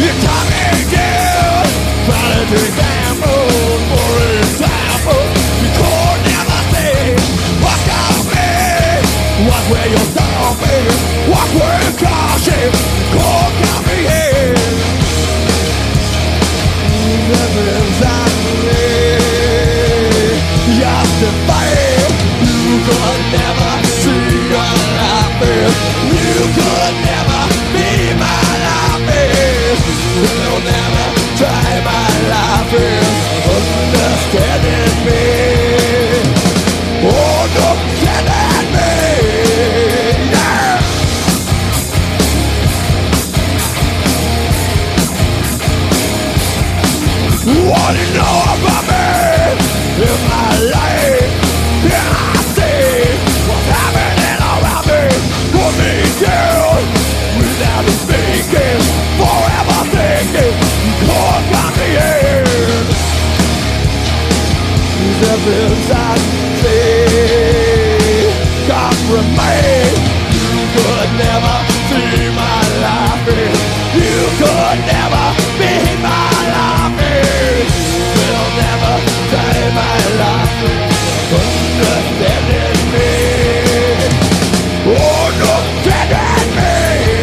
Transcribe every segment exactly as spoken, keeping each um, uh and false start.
You're coming down, trying to example for example. You could never see what's coming. What will you tell me? What will you cause it? Could come here. Everything's on me. Justify. You could never see your life is. You could never be my life is. You'll never try my life is. Understanding me. Understanding me. Yeah. What do you know about me? In my life, yeah, I see what's happening around me. Put me down without speaking, forever thinking. Can't find me in. Everything I see come from me. You could never see my life in. You could never be my life in. Will never save my life in. Understanding me. Understanding me.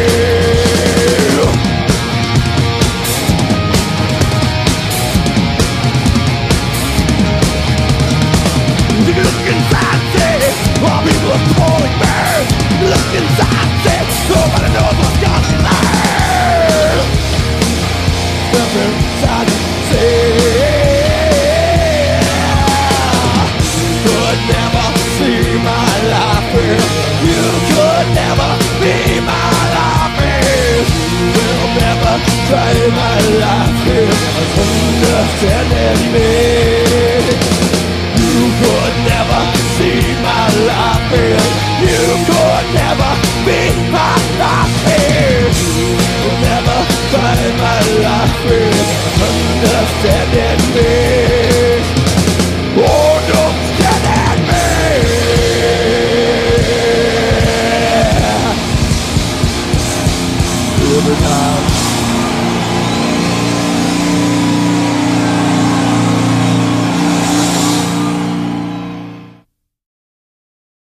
Look inside, see all people are calling me. Look inside, see nobody knows what's going on there. Look inside, see could never see my life in. You could never be my life in. Will never try my life in. Understanding me. You could never see my life in. You could never be my life in.